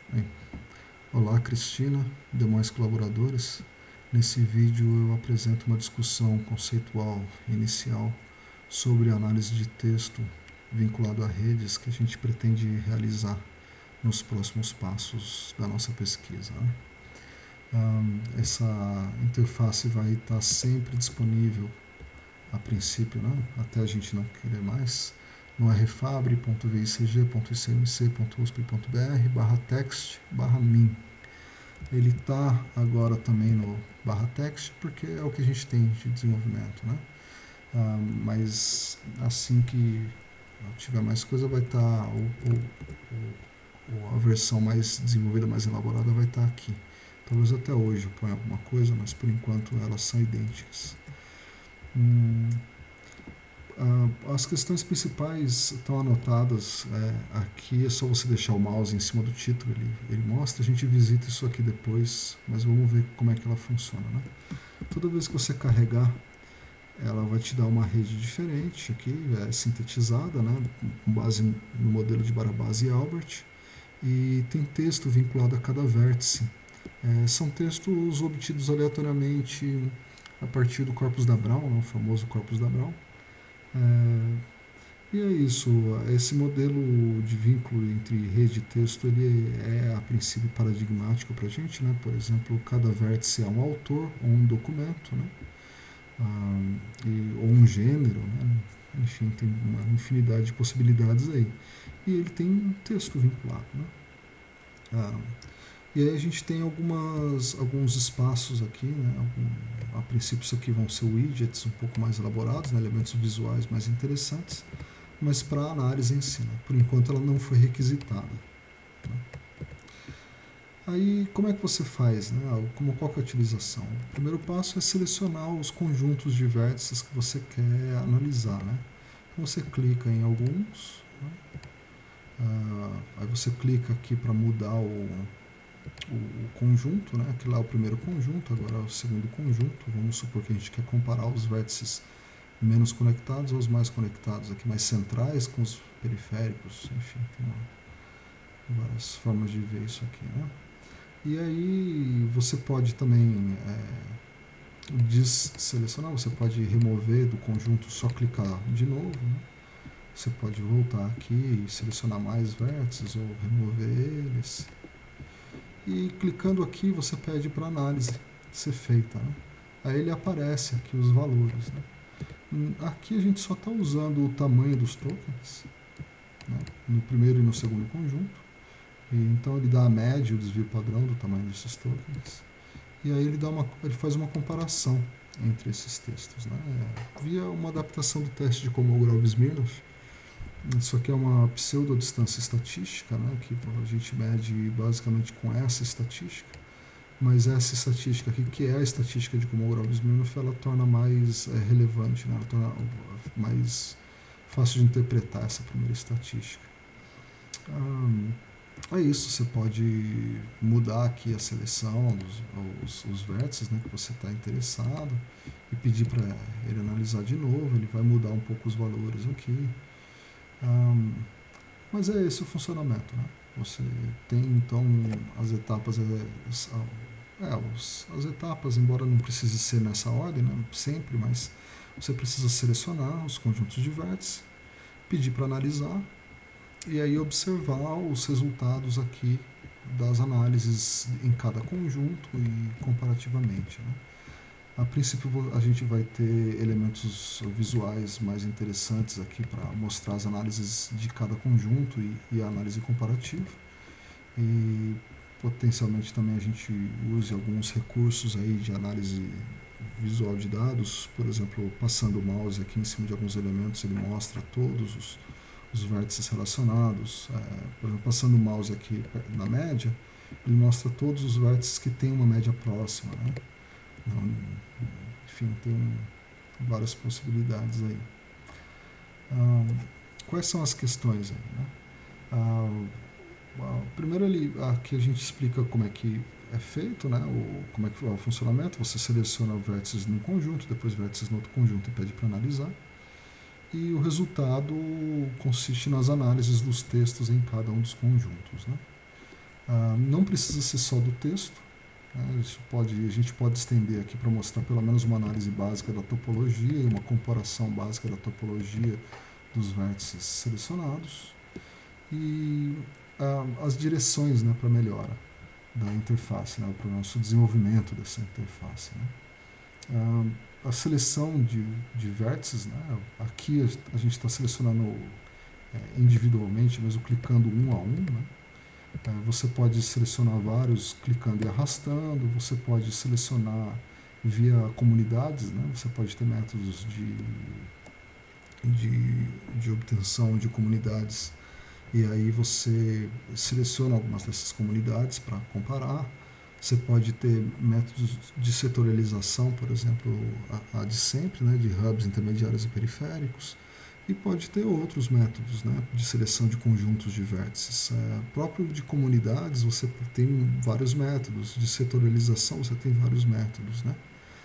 Bem, olá Cristina, demais colaboradores. Nesse vídeo eu apresento uma discussão conceitual inicial sobre análise de texto vinculado a redes que a gente pretende realizar nos próximos passos da nossa pesquisa. Essa interface vai estar sempre disponível a princípio, até a gente não querer mais, no rfabre.vicg.icmc.usp.br/text/min. Ele está agora também no /text porque é o que a gente tem de desenvolvimento, mas assim que tiver mais coisa vai estar a versão mais desenvolvida, mais elaborada vai estar aqui. Talvez até hoje eu ponha alguma coisa, mas por enquanto elas são idênticas. As questões principais estão anotadas aqui, é só você deixar o mouse em cima do título, ele mostra, a gente visita isso aqui depois, mas vamos ver como é que ela funciona. Toda vez que você carregar, ela vai te dar uma rede diferente aqui, sintetizada, com base no modelo de Barabás e Albert, e tem texto vinculado a cada vértice. São textos obtidos aleatoriamente a partir do corpus da Brown, o famoso corpus da Brown. E é isso, esse modelo de vínculo entre rede e texto, ele é a princípio paradigmático para a gente, por exemplo, cada vértice é um autor ou um documento, ou um gênero, enfim, tem uma infinidade de possibilidades aí. E ele tem um texto vinculado. E aí a gente tem alguns espaços aqui, a princípio isso aqui vão ser widgets um pouco mais elaborados, elementos visuais mais interessantes, mas para a análise em si, por enquanto ela não foi requisitada. Aí como é que você faz, qual que é a utilização? O primeiro passo é selecionar os conjuntos de vértices que você quer analisar. Então você clica em alguns, aí você clica aqui para mudar o conjunto, aquele lá é o primeiro conjunto, agora é o segundo conjunto. Vamos supor que a gente quer comparar os vértices menos conectados aos mais conectados, aqui mais centrais com os periféricos, enfim, tem várias formas de ver isso aqui. E aí você pode também desselecionar, você pode remover do conjunto, só clicar de novo. Você pode voltar aqui e selecionar mais vértices ou remover eles. E clicando aqui você pede para a análise ser feita. Aí ele aparece aqui os valores. Aqui a gente só está usando o tamanho dos tokens, no primeiro e no segundo conjunto. E então ele dá a média, o desvio padrão do tamanho desses tokens. E aí ele faz uma comparação entre esses textos, via uma adaptação do teste de Kolmogorov-Smirnov. Isso aqui é uma pseudo-distância estatística, que a gente mede basicamente com essa estatística, mas essa estatística aqui, que é a estatística de Kolmogorov-Smirnov, ela torna mais relevante, ela torna mais fácil de interpretar essa primeira estatística. É isso, você pode mudar aqui a seleção, os vértices que você está interessado, e pedir para ele analisar de novo, ele vai mudar um pouco os valores aqui. Mas é esse o funcionamento. Você tem então as etapas, as etapas, embora não precise ser nessa ordem, sempre, mas você precisa selecionar os conjuntos de vértices, pedir para analisar e aí observar os resultados aqui das análises em cada conjunto e comparativamente. A princípio a gente vai ter elementos visuais mais interessantes aqui para mostrar as análises de cada conjunto e a análise comparativa. E potencialmente também a gente use alguns recursos aí de análise visual de dados, por exemplo, passando o mouse aqui em cima de alguns elementos, ele mostra todos os vértices relacionados. Por exemplo, passando o mouse aqui na média, ele mostra todos os vértices que têm uma média próxima. Enfim, tem várias possibilidades aí. Quais são as questões aí? Primeiro aqui a gente explica como é que é feito, como é que é o funcionamento. Você seleciona vértices num conjunto, depois vértices no outro conjunto e pede para analisar. E o resultado consiste nas análises dos textos em cada um dos conjuntos. Não precisa ser só do texto, né? A gente pode estender aqui para mostrar pelo menos uma análise básica da topologia e uma comparação básica da topologia dos vértices selecionados e as direções, né, para melhora da interface, né, para o nosso desenvolvimento dessa interface, né. A seleção de vértices, né, aqui a gente está selecionando individualmente, mesmo clicando um a um, né. Você pode selecionar vários clicando e arrastando, você pode selecionar via comunidades, né? Você pode ter métodos de obtenção de comunidades e aí você seleciona algumas dessas comunidades para comparar. Você pode ter métodos de setorialização, por exemplo, a de sempre, né? De hubs intermediários e periféricos. E pode ter outros métodos, né, de seleção de conjuntos de vértices. Próprio de comunidades, você tem vários métodos. De setorialização, você tem vários métodos, né.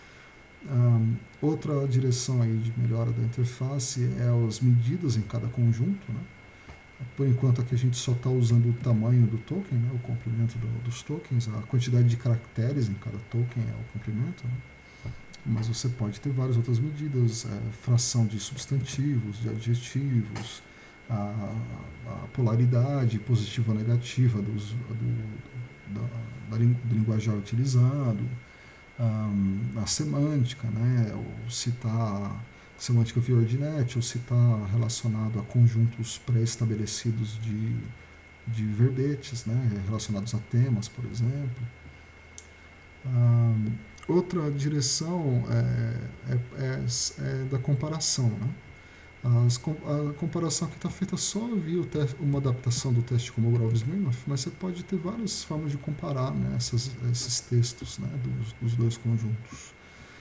Outra direção aí de melhora da interface é as medidas em cada conjunto, né. Por enquanto aqui a gente só está usando o tamanho do token, né, o comprimento dos tokens, a quantidade de caracteres em cada token é o comprimento, né. Mas você pode ter várias outras medidas, fração de substantivos, de adjetivos, a polaridade positiva ou negativa do linguajar utilizado, a semântica, né, ou se está semântica via ordinate, ou se está relacionado a conjuntos pré-estabelecidos de verbetes, né, relacionados a temas, por exemplo. Outra direção é da comparação, né? A comparação aqui está feita só via uma adaptação do teste Kolmogorov-Smirnov, mas você pode ter várias formas de comparar, né, esses textos, né, dos dois conjuntos.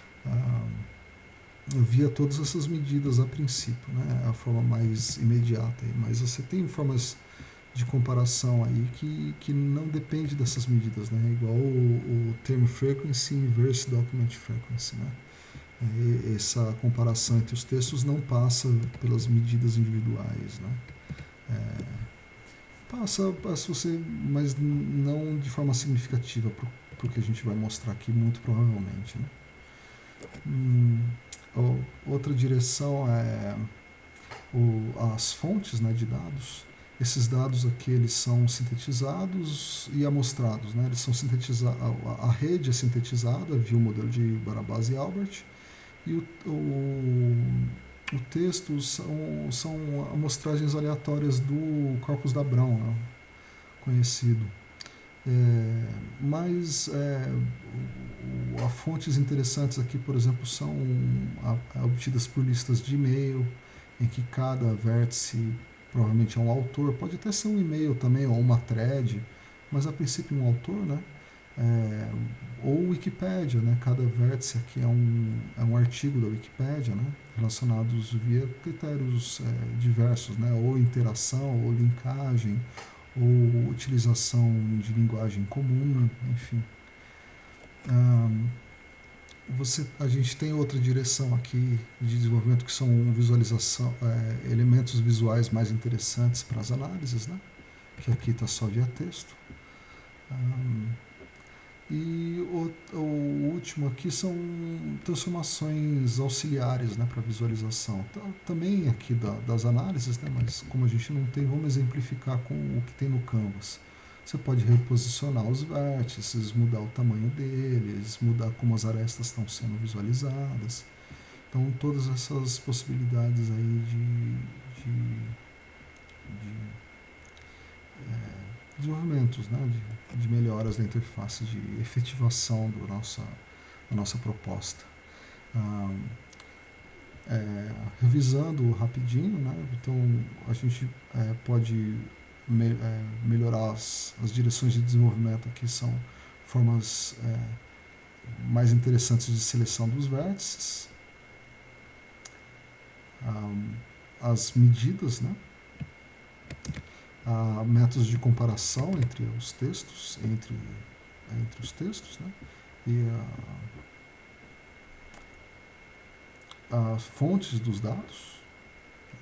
Via todas essas medidas a princípio, né, a forma mais imediata. Mas você tem formas de comparação aí que não depende dessas medidas, né? Igual o term frequency inverse document frequency, né? Essa comparação entre os textos não passa pelas medidas individuais, né? Passa você, mas não de forma significativa para o que a gente vai mostrar aqui, muito provavelmente, né? Outra direção é as fontes, né, de dados. Esses dados aqui eles são sintetizados e amostrados, né? Eles são sintetizados, a rede é sintetizada via o modelo de Barabás e Albert e o texto são amostragens aleatórias do corpus da Brown, né, conhecido. Mas fontes interessantes aqui, por exemplo, são obtidas por listas de e-mail, em que cada vértice provavelmente é um autor, pode até ser um e-mail também, ou uma thread, mas a princípio um autor, né? Ou Wikipédia, né? Cada vértice aqui é um artigo da Wikipédia, né? Relacionados via critérios diversos, né? Ou interação, ou linkagem, ou utilização de linguagem comum, enfim. A gente tem outra direção aqui de desenvolvimento que são visualização, elementos visuais mais interessantes para as análises, né? Que aqui está só via texto. E o último aqui são transformações auxiliares, né, para visualização. Também aqui das análises, né, mas como a gente não tem, vamos exemplificar com o que tem no Canvas. Você pode reposicionar os vértices, mudar o tamanho deles, mudar como as arestas estão sendo visualizadas. Então, todas essas possibilidades aí de desenvolvimentos, né, de melhoras da interface, de efetivação da nossa proposta. Revisando rapidinho, né, então a gente pode melhorar as direções de desenvolvimento aqui, são formas mais interessantes de seleção dos vértices, as medidas, né, métodos de comparação entre os textos, entre os textos, né, e as fontes dos dados,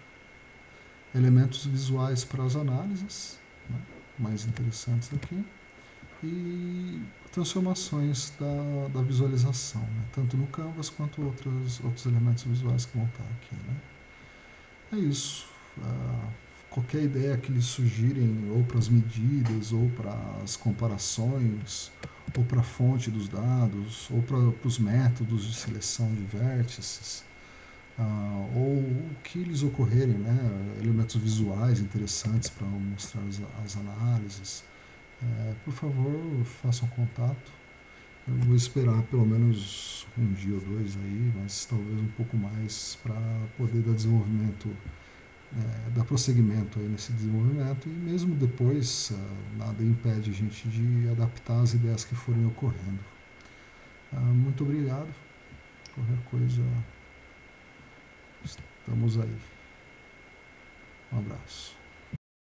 elementos visuais para as análises, né, mais interessantes aqui, e transformações da visualização, né? Tanto no Canvas quanto outros elementos visuais que vão estar aqui, né? É isso. Qualquer ideia que eles sugerem, ou para as medidas, ou para as comparações, ou para a fonte dos dados, ou para os métodos de seleção de vértices, ou o que lhes ocorrerem, né? Elementos visuais interessantes para mostrar as análises, por favor, façam contato. Eu vou esperar pelo menos um dia ou dois aí, mas talvez um pouco mais para poder dar desenvolvimento, dar prosseguimento aí nesse desenvolvimento, e mesmo depois nada impede a gente de adaptar as ideias que forem ocorrendo. Muito obrigado. Qualquer coisa, estamos aí. Um abraço.